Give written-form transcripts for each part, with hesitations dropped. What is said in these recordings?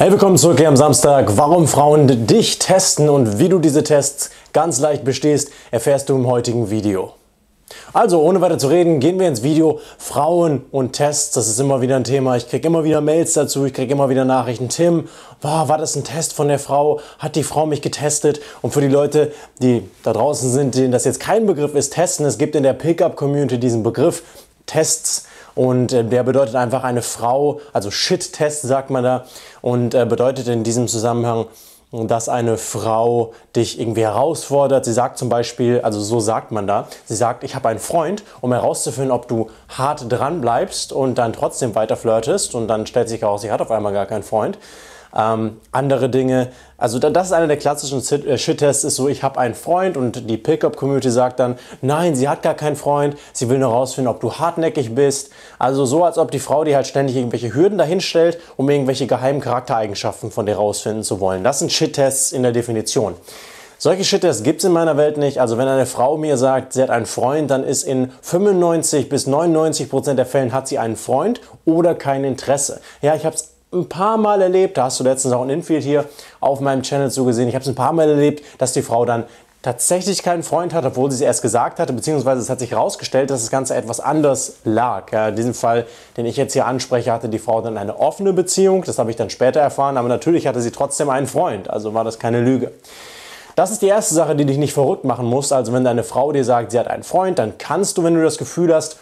Hey, willkommen zurück hier am Samstag. Warum Frauen dich testen und wie du diese Tests ganz leicht bestehst, erfährst du im heutigen Video. Also, ohne weiter zu reden, gehen wir ins Video. Frauen und Tests, das ist immer wieder ein Thema. Ich kriege immer wieder Mails dazu, ich kriege immer wieder Nachrichten. Tim, war das ein Test von der Frau? Hat die Frau mich getestet? Und für die Leute, die da draußen sind, denen das jetzt kein Begriff ist, testen, es gibt in der Pickup-Community diesen Begriff Tests. Und der bedeutet einfach eine Frau, also Shit-Test sagt man da, und bedeutet in diesem Zusammenhang, dass eine Frau dich irgendwie herausfordert. Sie sagt zum Beispiel, also so sagt man da, sie sagt, ich habe einen Freund, um herauszufinden, ob du hart dran bleibst und dann trotzdem weiter flirtest, und dann stellt sich heraus, sie hat auf einmal gar keinen Freund. Andere Dinge, also das ist einer der klassischen Shit-Tests, ist so, ich habe einen Freund, und die Pickup-Community sagt dann, nein, sie hat gar keinen Freund, sie will nur herausfinden, ob du hartnäckig bist. Also so, als ob die Frau dir halt ständig irgendwelche Hürden dahinstellt, um irgendwelche geheimen Charaktereigenschaften von dir rausfinden zu wollen. Das sind Shit-Tests in der Definition. Solche Shit-Tests gibt es in meiner Welt nicht. Also wenn eine Frau mir sagt, sie hat einen Freund, dann ist in 95 bis 99% der Fällen hat sie einen Freund oder kein Interesse. Ja, ich habe es ein paar Mal erlebt, da hast du letztens auch ein Infield hier auf meinem Channel zugesehen, ich habe es ein paar Mal erlebt, dass die Frau dann tatsächlich keinen Freund hat, obwohl sie es erst gesagt hatte, beziehungsweise es hat sich herausgestellt, dass das Ganze etwas anders lag. Ja, in diesem Fall, den ich jetzt hier anspreche, hatte die Frau dann eine offene Beziehung, das habe ich dann später erfahren, aber natürlich hatte sie trotzdem einen Freund, also war das keine Lüge. Das ist die erste Sache, die dich nicht verrückt machen muss. Also wenn deine Frau dir sagt, sie hat einen Freund, dann kannst du, wenn du das Gefühl hast,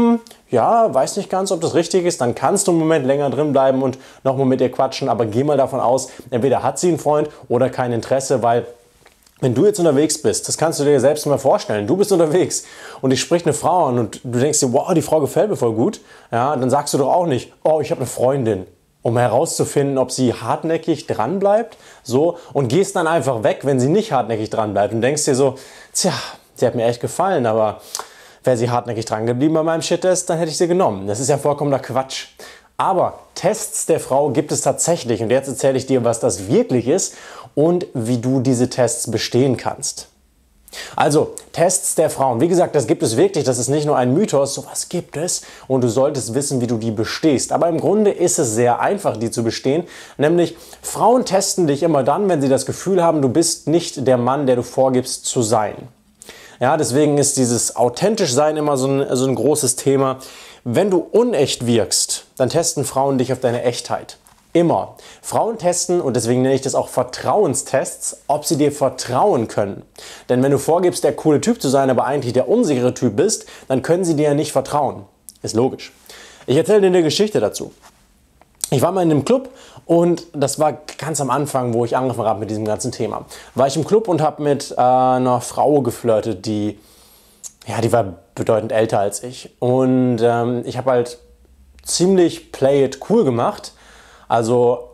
ja, weiß nicht ganz, ob das richtig ist, dann kannst du einen Moment länger drin bleiben und nochmal mit ihr quatschen. Aber geh mal davon aus, entweder hat sie einen Freund oder kein Interesse, weil wenn du jetzt unterwegs bist, das kannst du dir selbst mal vorstellen, du bist unterwegs und dich spricht eine Frau an und du denkst dir, wow, die Frau gefällt mir voll gut, ja, dann sagst du doch auch nicht, oh, ich habe eine Freundin, um herauszufinden, ob sie hartnäckig dran bleibt, so, und gehst dann einfach weg, wenn sie nicht hartnäckig dran bleibt und denkst dir so, tja, sie hat mir echt gefallen, aber wäre sie hartnäckig dran geblieben bei meinem Shit-Test, dann hätte ich sie genommen. Das ist ja vollkommener Quatsch. Aber Tests der Frau gibt es tatsächlich, und jetzt erzähle ich dir, was das wirklich ist und wie du diese Tests bestehen kannst. Also, Tests der Frauen. Wie gesagt, das gibt es wirklich, das ist nicht nur ein Mythos, sowas gibt es und du solltest wissen, wie du die bestehst. Aber im Grunde ist es sehr einfach, die zu bestehen, nämlich Frauen testen dich immer dann, wenn sie das Gefühl haben, du bist nicht der Mann, der du vorgibst zu sein. Ja, deswegen ist dieses authentisch sein immer so ein großes Thema. Wenn du unecht wirkst, dann testen Frauen dich auf deine Echtheit. Immer. Frauen testen, und deswegen nenne ich das auch Vertrauenstests, ob sie dir vertrauen können. Denn wenn du vorgibst, der coole Typ zu sein, aber eigentlich der unsichere Typ bist, dann können sie dir ja nicht vertrauen. Ist logisch. Ich erzähle dir eine Geschichte dazu. Ich war mal in einem Club, und das war ganz am Anfang, wo ich angefangen habe mit diesem ganzen Thema. War ich im Club und habe mit einer Frau geflirtet, die war bedeutend älter als ich. Und ich habe halt ziemlich play it cool gemacht. Also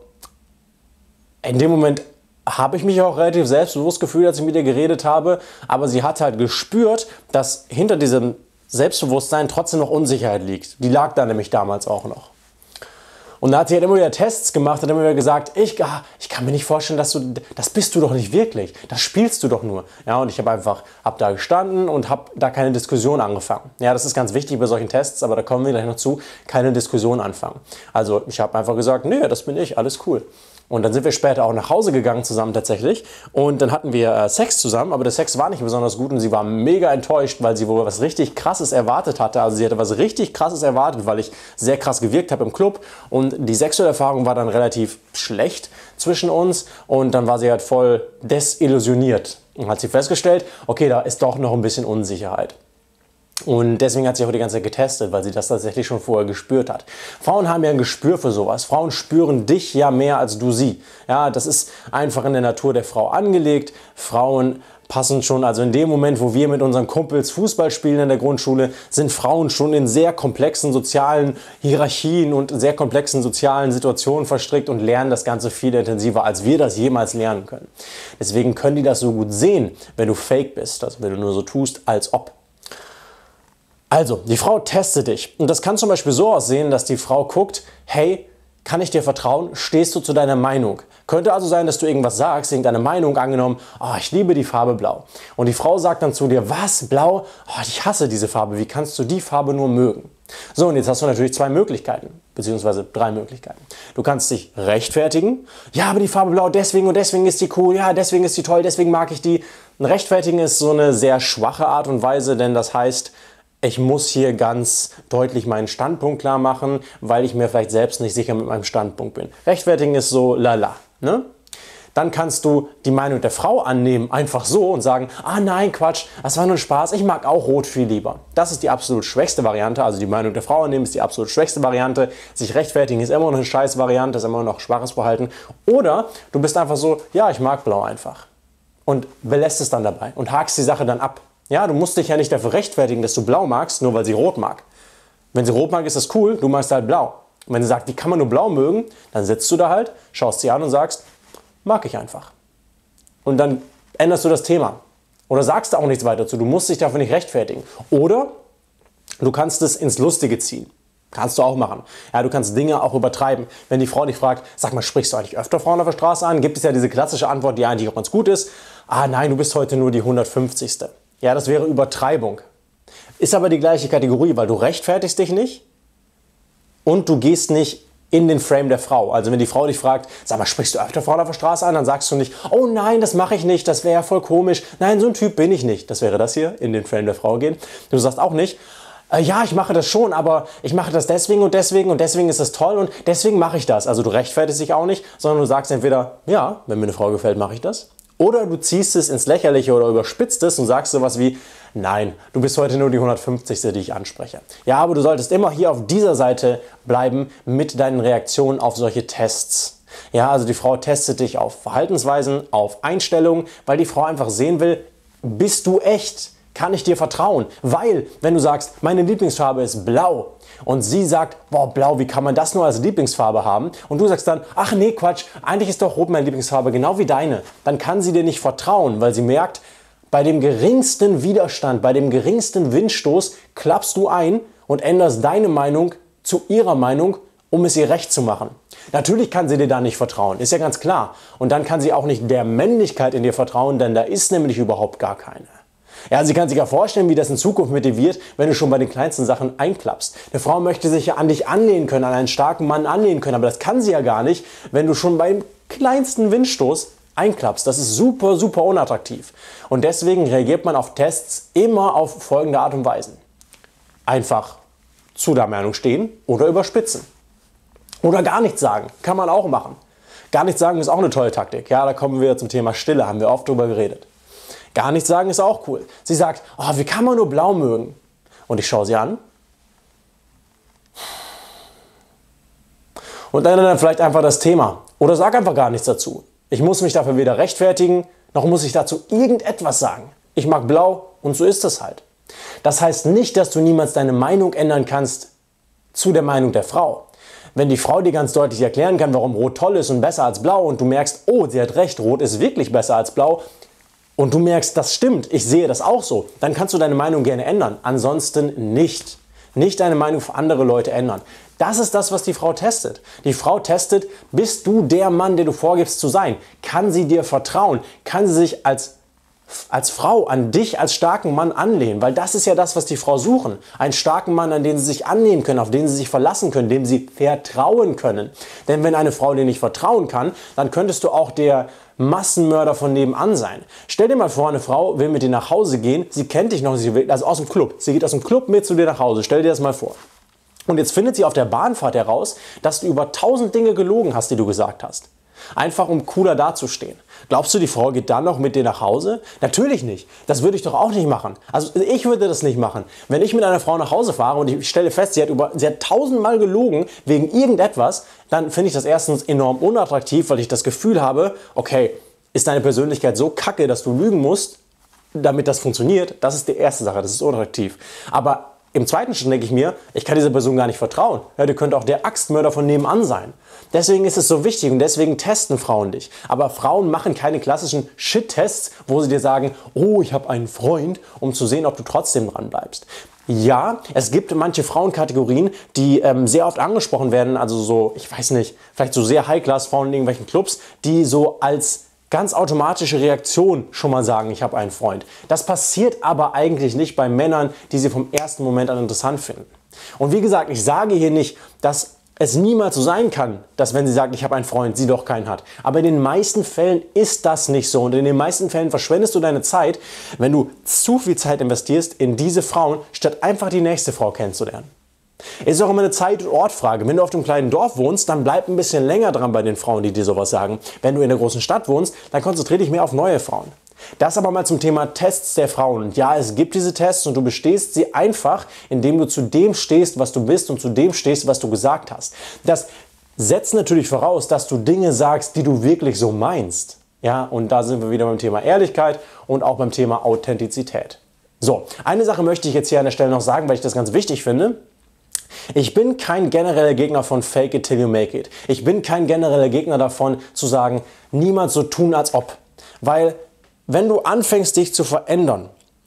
in dem Moment habe ich mich auch relativ selbstbewusst gefühlt, als ich mit ihr geredet habe. Aber sie hat halt gespürt, dass hinter diesem Selbstbewusstsein trotzdem noch Unsicherheit liegt. Die lag da nämlich damals auch noch. Und da hat sie halt immer wieder Tests gemacht, hat immer wieder gesagt, ich kann mir nicht vorstellen, das bist du doch nicht wirklich, das spielst du doch nur. Ja, und ich habe da gestanden und habe da keine Diskussion angefangen. Ja, das ist ganz wichtig bei solchen Tests, aber da kommen wir gleich noch zu, keine Diskussion anfangen. Also ich habe einfach gesagt, nee, das bin ich, alles cool. Und dann sind wir später auch nach Hause gegangen zusammen tatsächlich, und dann hatten wir Sex zusammen, aber der Sex war nicht besonders gut und sie war mega enttäuscht, weil sie wohl was richtig Krasses erwartet hatte. Also sie hatte was richtig Krasses erwartet, weil ich sehr krass gewirkt habe im Club, und die sexuelle Erfahrung war dann relativ schlecht zwischen uns, und dann war sie halt voll desillusioniert und hat sie festgestellt, okay, da ist doch noch ein bisschen Unsicherheit. Und deswegen hat sie auch die ganze Zeit getestet, weil sie das tatsächlich schon vorher gespürt hat. Frauen haben ja ein Gespür für sowas. Frauen spüren dich ja mehr als du sie. Ja, das ist einfach in der Natur der Frau angelegt. Frauen passen schon, also in dem Moment, wo wir mit unseren Kumpels Fußball spielen in der Grundschule, sind Frauen schon in sehr komplexen sozialen Hierarchien und sehr komplexen sozialen Situationen verstrickt und lernen das Ganze viel intensiver, als wir das jemals lernen können. Deswegen können die das so gut sehen, wenn du fake bist, also wenn du nur so tust, als ob. Also, die Frau testet dich, und das kann zum Beispiel so aussehen, dass die Frau guckt, hey, Kann ich dir vertrauen? Stehst du zu deiner Meinung? Könnte also sein, dass du irgendwas sagst, irgendeine Meinung, angenommen, oh, ich liebe die Farbe Blau. Und die Frau sagt dann zu dir, was, Blau? Oh, ich hasse diese Farbe, wie kannst du die Farbe nur mögen? So, und jetzt hast du natürlich zwei Möglichkeiten, beziehungsweise drei Möglichkeiten. Du kannst dich rechtfertigen, ja, aber die Farbe Blau deswegen und deswegen ist die cool, ja, deswegen ist die toll, deswegen mag ich die. Ein Rechtfertigen ist so eine sehr schwache Art und Weise, denn das heißt, ich muss hier ganz deutlich meinen Standpunkt klar machen, weil ich mir vielleicht selbst nicht sicher mit meinem Standpunkt bin. Rechtfertigen ist so lala, ne? Dann kannst du die Meinung der Frau annehmen, einfach so und sagen, ah nein, Quatsch, das war nur Spaß, ich mag auch Rot viel lieber. Das ist die absolut schwächste Variante, also die Meinung der Frau annehmen ist die absolut schwächste Variante. Sich rechtfertigen ist immer noch eine scheiß Variante, ist immer noch schwaches Verhalten. Oder du bist einfach so, ja, ich mag Blau einfach. Und belässt es dann dabei und hakst die Sache dann ab. Ja, du musst dich ja nicht dafür rechtfertigen, dass du Blau magst, nur weil sie Rot mag. Wenn sie Rot mag, ist das cool, du magst halt Blau. Und wenn sie sagt, wie kann man nur Blau mögen, dann sitzt du da halt, schaust sie an und sagst, mag ich einfach. Und dann änderst du das Thema. Oder sagst da auch nichts weiter dazu, du musst dich dafür nicht rechtfertigen. Oder du kannst es ins Lustige ziehen. Kannst du auch machen. Ja, du kannst Dinge auch übertreiben. Wenn die Frau dich fragt, sag mal, sprichst du eigentlich öfter Frauen auf der Straße an? Gibt es ja diese klassische Antwort, die eigentlich auch ganz gut ist. Ah nein, du bist heute nur die 150. Ja, das wäre Übertreibung. Ist aber die gleiche Kategorie, weil du rechtfertigst dich nicht und du gehst nicht in den Frame der Frau. Also wenn die Frau dich fragt, sag mal, sprichst du öfter Frauen auf der Straße an? Dann sagst du nicht, oh nein, das mache ich nicht, das wäre ja voll komisch. Nein, so ein Typ bin ich nicht. Das wäre das hier, in den Frame der Frau gehen. Du sagst auch nicht, ja, ich mache das schon, aber ich mache das deswegen und deswegen und deswegen ist das toll und deswegen mache ich das. Also du rechtfertigst dich auch nicht, sondern du sagst entweder, ja, wenn mir eine Frau gefällt, mache ich das. Oder du ziehst es ins Lächerliche oder überspitzt es und sagst sowas wie, nein, du bist heute nur die 150. die ich anspreche. Ja, aber du solltest immer hier auf dieser Seite bleiben mit deinen Reaktionen auf solche Tests. Ja, also die Frau testet dich auf Verhaltensweisen, auf Einstellungen, weil die Frau einfach sehen will, bist du echt? Kann ich dir vertrauen? Weil, wenn du sagst, meine Lieblingsfarbe ist Blau und sie sagt, boah, Blau, wie kann man das nur als Lieblingsfarbe haben? Und du sagst dann, ach nee, Quatsch, eigentlich ist doch Rot meine Lieblingsfarbe, genau wie deine. Dann kann sie dir nicht vertrauen, weil sie merkt, bei dem geringsten Widerstand, bei dem geringsten Windstoß klappst du ein und änderst deine Meinung zu ihrer Meinung, um es ihr recht zu machen. Natürlich kann sie dir da nicht vertrauen, ist ja ganz klar. Und dann kann sie auch nicht der Männlichkeit in dir vertrauen, denn da ist nämlich überhaupt gar keine. Ja, sie kann sich ja vorstellen, wie das in Zukunft mit dir wird, wenn du schon bei den kleinsten Sachen einklappst. Eine Frau möchte sich ja an dich anlehnen können, an einen starken Mann anlehnen können, aber das kann sie ja gar nicht, wenn du schon beim kleinsten Windstoß einklappst. Das ist super, super unattraktiv. Und deswegen reagiert man auf Tests immer auf folgende Art und Weise. Einfach zu der Meinung stehen oder überspitzen. Oder gar nichts sagen, kann man auch machen. Gar nichts sagen ist auch eine tolle Taktik. Ja, da kommen wir zum Thema Stille, haben wir oft drüber geredet. Gar nichts sagen ist auch cool. Sie sagt, oh, wie kann man nur Blau mögen? Und ich schaue sie an. Und ändere dann vielleicht einfach das Thema. Oder sag einfach gar nichts dazu. Ich muss mich dafür weder rechtfertigen, noch muss ich dazu irgendetwas sagen. Ich mag Blau und so ist es halt. Das heißt nicht, dass du niemals deine Meinung ändern kannst zu der Meinung der Frau. Wenn die Frau dir ganz deutlich erklären kann, warum Rot toll ist und besser als Blau und du merkst, oh, sie hat recht, Rot ist wirklich besser als Blau, und du merkst, das stimmt, ich sehe das auch so, dann kannst du deine Meinung gerne ändern. Ansonsten nicht. Nicht deine Meinung für andere Leute ändern. Das ist das, was die Frau testet. Die Frau testet, bist du der Mann, der du vorgibst zu sein? Kann sie dir vertrauen? Kann sie sich als Frau an dich als starken Mann anlehnen? Weil das ist ja das, was die Frau suchen. Einen starken Mann, an den sie sich annehmen können, auf den sie sich verlassen können, dem sie vertrauen können. Denn wenn eine Frau dir nicht vertrauen kann, dann könntest du auch der Massenmörder von nebenan sein. Stell dir mal vor, eine Frau will mit dir nach Hause gehen, sie kennt dich noch, also aus dem Club. Sie geht aus dem Club mit zu dir nach Hause. Stell dir das mal vor. Und jetzt findet sie auf der Bahnfahrt heraus, dass du über 1000 Dinge gelogen hast, die du gesagt hast. Einfach um cooler dazustehen. Glaubst du, die Frau geht dann noch mit dir nach Hause? Natürlich nicht. Das würde ich doch auch nicht machen. Also ich würde das nicht machen. Wenn ich mit einer Frau nach Hause fahre und ich stelle fest, sie hat 1000-mal gelogen wegen irgendetwas, dann finde ich das erstens enorm unattraktiv, weil ich das Gefühl habe, okay, ist deine Persönlichkeit so kacke, dass du lügen musst, damit das funktioniert? Das ist die erste Sache, das ist unattraktiv. Aber im zweiten Schritt denke ich mir, ich kann dieser Person gar nicht vertrauen. Ja, die könnte auch der Axtmörder von nebenan sein. Deswegen ist es so wichtig und deswegen testen Frauen dich. Aber Frauen machen keine klassischen Shit-Tests, wo sie dir sagen, oh, ich habe einen Freund, um zu sehen, ob du trotzdem dran bleibst. Ja, es gibt manche Frauenkategorien, die sehr oft angesprochen werden, also so, ich weiß nicht, vielleicht so sehr High-Class-Frauen in irgendwelchen Clubs, die so als ganz automatische Reaktion schon mal sagen, ich habe einen Freund. Das passiert aber eigentlich nicht bei Männern, die sie vom ersten Moment an interessant finden. Und wie gesagt, ich sage hier nicht, dass es niemals so sein kann, dass wenn sie sagt, ich habe einen Freund, sie doch keinen hat. Aber in den meisten Fällen ist das nicht so. Und in den meisten Fällen verschwendest du deine Zeit, wenn du zu viel Zeit investierst in diese Frauen, statt einfach die nächste Frau kennenzulernen. Es ist auch immer eine Zeit- und Ortfrage. Wenn du auf einem kleinen Dorf wohnst, dann bleib ein bisschen länger dran bei den Frauen, die dir sowas sagen. Wenn du in einer großen Stadt wohnst, dann konzentriere dich mehr auf neue Frauen. Das aber mal zum Thema Tests der Frauen. Und ja, es gibt diese Tests und du bestehst sie einfach, indem du zu dem stehst, was du bist und zu dem stehst, was du gesagt hast. Das setzt natürlich voraus, dass du Dinge sagst, die du wirklich so meinst. Ja, und da sind wir wieder beim Thema Ehrlichkeit und auch beim Thema Authentizität. So, eine Sache möchte ich jetzt hier an der Stelle noch sagen, weil ich das ganz wichtig finde. Ich bin kein genereller Gegner von Fake it till you make it. Ich bin kein genereller Gegner davon, zu sagen, niemals so tun, als ob. Weil wenn du anfängst, dich zu verändern,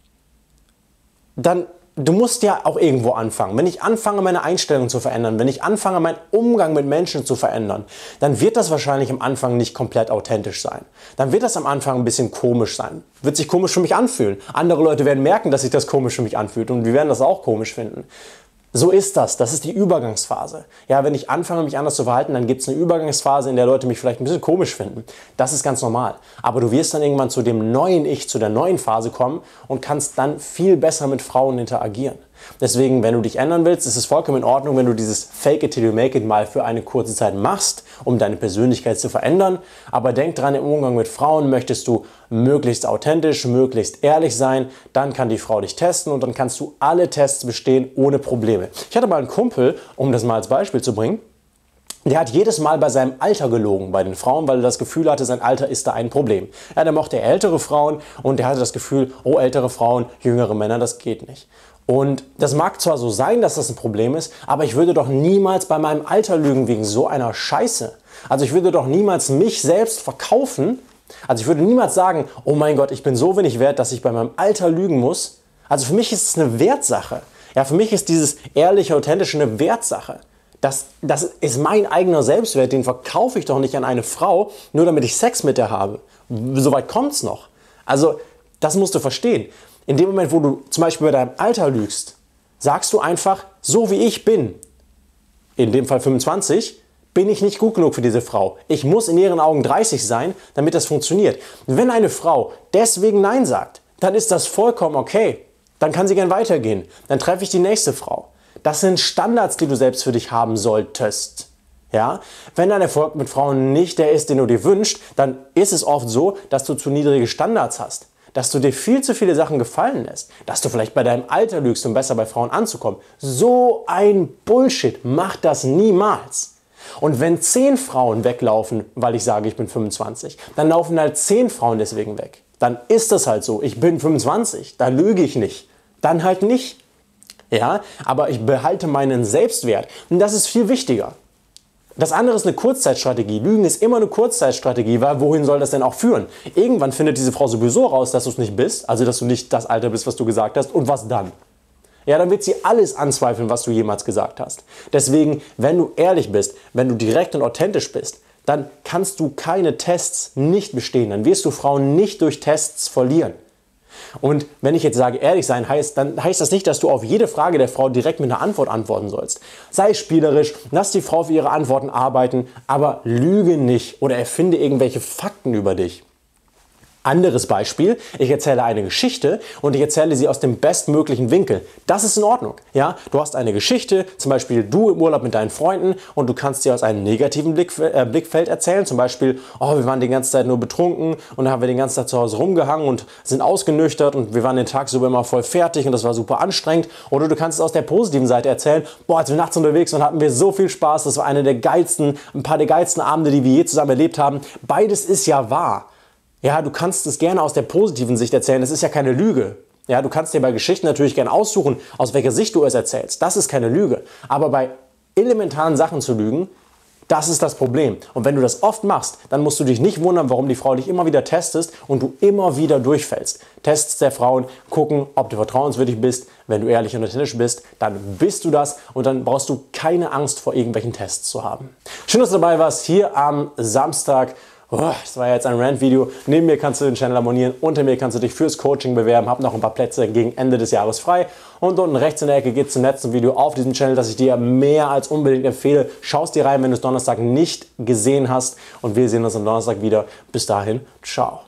dann du musst ja auch irgendwo anfangen. Wenn ich anfange, meine Einstellung zu verändern, wenn ich anfange, meinen Umgang mit Menschen zu verändern, dann wird das wahrscheinlich am Anfang nicht komplett authentisch sein. Dann wird das am Anfang ein bisschen komisch sein. Wird sich komisch für mich anfühlen. Andere Leute werden merken, dass sich das komisch für mich anfühlt und wir werden das auch komisch finden. So ist das. Das ist die Übergangsphase. Ja, wenn ich anfange, mich anders zu verhalten, dann gibt es eine Übergangsphase, in der Leute mich vielleicht ein bisschen komisch finden. Das ist ganz normal. Aber du wirst dann irgendwann zu dem neuen Ich, zu der neuen Phase kommen und kannst dann viel besser mit Frauen interagieren. Deswegen, wenn du dich ändern willst, ist es vollkommen in Ordnung, wenn du dieses Fake it till you make it mal für eine kurze Zeit machst, um deine Persönlichkeit zu verändern. Aber denk dran, im Umgang mit Frauen möchtest du möglichst authentisch, möglichst ehrlich sein. Dann kann die Frau dich testen und dann kannst du alle Tests bestehen ohne Probleme. Ich hatte mal einen Kumpel, um das mal als Beispiel zu bringen, der hat jedes Mal bei seinem Alter gelogen bei den Frauen, weil er das Gefühl hatte, sein Alter ist da ein Problem. Ja, der mochte ältere Frauen und der hatte das Gefühl, oh, ältere Frauen, jüngere Männer, das geht nicht. Und das mag zwar so sein, dass das ein Problem ist, aber ich würde doch niemals bei meinem Alter lügen wegen so einer Scheiße. Also ich würde doch niemals mich selbst verkaufen. Also ich würde niemals sagen, oh mein Gott, ich bin so wenig wert, dass ich bei meinem Alter lügen muss. Also für mich ist es eine Wertsache. Ja, für mich ist dieses ehrliche, authentische eine Wertsache. Das ist mein eigener Selbstwert, den verkaufe ich doch nicht an eine Frau, nur damit ich Sex mit der habe. Soweit kommt es noch. Also das musst du verstehen. In dem Moment, wo du zum Beispiel bei deinem Alter lügst, sagst du einfach, so wie ich bin, in dem Fall 25, bin ich nicht gut genug für diese Frau. Ich muss in ihren Augen 30 sein, damit das funktioniert. Wenn eine Frau deswegen Nein sagt, dann ist das vollkommen okay. Dann kann sie gern weitergehen. Dann treffe ich die nächste Frau. Das sind Standards, die du selbst für dich haben solltest. Ja? Wenn dein Erfolg mit Frauen nicht der ist, den du dir wünschst, dann ist es oft so, dass du zu niedrige Standards hast. Dass du dir viel zu viele Sachen gefallen lässt. Dass du vielleicht bei deinem Alter lügst, um besser bei Frauen anzukommen. So ein Bullshit. Mach das niemals. Und wenn 10 Frauen weglaufen, weil ich sage, ich bin 25, dann laufen halt 10 Frauen deswegen weg. Dann ist das halt so. Ich bin 25. Da lüge ich nicht. Dann halt nicht. Ja, aber ich behalte meinen Selbstwert. Und das ist viel wichtiger. Das andere ist eine Kurzzeitstrategie. Lügen ist immer eine Kurzzeitstrategie, weil wohin soll das denn auch führen? Irgendwann findet diese Frau sowieso raus, dass du es nicht bist, also dass du nicht das Alter bist, was du gesagt hast. Und was dann? Ja, dann wird sie alles anzweifeln, was du jemals gesagt hast. Deswegen, wenn du ehrlich bist, wenn du direkt und authentisch bist, dann kannst du keine Tests nicht bestehen. Dann wirst du Frauen nicht durch Tests verlieren. Und wenn ich jetzt sage, ehrlich sein heißt, dann heißt das nicht, dass du auf jede Frage der Frau direkt mit einer Antwort antworten sollst. Sei spielerisch, lass die Frau für ihre Antworten arbeiten, aber lüge nicht oder erfinde irgendwelche Fakten über dich. Anderes Beispiel, ich erzähle eine Geschichte und ich erzähle sie aus dem bestmöglichen Winkel. Das ist in Ordnung. Ja? Du hast eine Geschichte, zum Beispiel du im Urlaub mit deinen Freunden und du kannst sie aus einem negativen Blickfeld erzählen. Zum Beispiel, oh, wir waren die ganze Zeit nur betrunken und dann haben wir den ganzen Tag zu Hause rumgehangen und sind ausgenüchtert und wir waren den Tag so immer voll fertig und das war super anstrengend. Oder du kannst es aus der positiven Seite erzählen, boah, als wir nachts unterwegs waren, hatten wir so viel Spaß, das war ein paar der geilsten Abende, die wir je zusammen erlebt haben. Beides ist ja wahr. Ja, du kannst es gerne aus der positiven Sicht erzählen, das ist ja keine Lüge. Ja, du kannst dir bei Geschichten natürlich gerne aussuchen, aus welcher Sicht du es erzählst. Das ist keine Lüge. Aber bei elementaren Sachen zu lügen, Das ist das Problem. Und wenn du das oft machst, dann musst du dich nicht wundern, warum die Frau dich immer wieder testest und du immer wieder durchfällst. Tests der Frauen gucken, ob du vertrauenswürdig bist. Wenn du ehrlich und authentisch bist, dann bist du das und dann brauchst du keine Angst vor irgendwelchen Tests zu haben. Schön, dass du dabei warst, hier am Samstag. Das war jetzt ein Rant-Video. Neben mir kannst du den Channel abonnieren, unter mir kannst du dich fürs Coaching bewerben, hab noch ein paar Plätze gegen Ende des Jahres frei. Und unten rechts in der Ecke geht es zum letzten Video auf diesem Channel, das ich dir mehr als unbedingt empfehle. Schau es dir rein, wenn du es Donnerstag nicht gesehen hast. Und wir sehen uns am Donnerstag wieder. Bis dahin, ciao.